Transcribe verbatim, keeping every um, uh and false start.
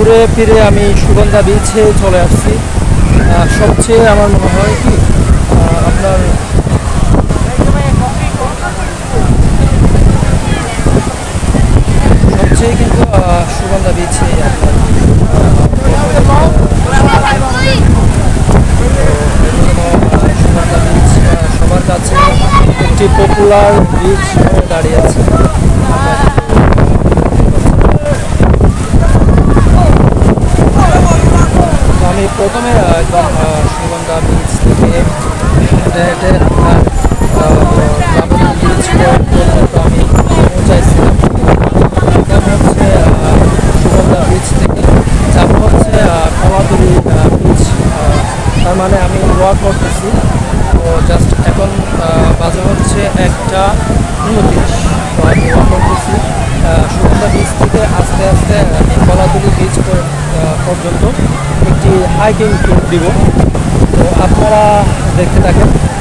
ঘুরে ফিরে আমি সুগন্ধা বিচে চলে আসছি। সবচেয়ে আমার মনে হয় কি আপনার সবচেয়ে কিন্তু সুগন্ধা বিচে আপনার সুগন্ধা বিচ সবার কাছে একটি পপুলার বিচ হয়ে দাঁড়িয়ে আছে। আমি প্রথমে একদম সুগন্ধা বিচ থেকে হেঁটে হেঁটে আপনার বিচ পর্যন্ত আমি পৌঁছাইছিলাম। এটা হচ্ছে সুগন্ধা বিচ থেকে যাবো হচ্ছে কলাতলি বিচ। তার মানে আমি ওয়াক করতেছি। তো জাস্ট এখন বাজে হচ্ছে একটা উনত্রিশ। তো আমি ওয়াক করতেছি সুগন্ধা বিচ থেকে আস্তে আস্তে আমি কলাতলি বিচ পর্যন্ত একটি হাইকিং ট্যুর দিব। তো আপনারা দেখতে থাকেন।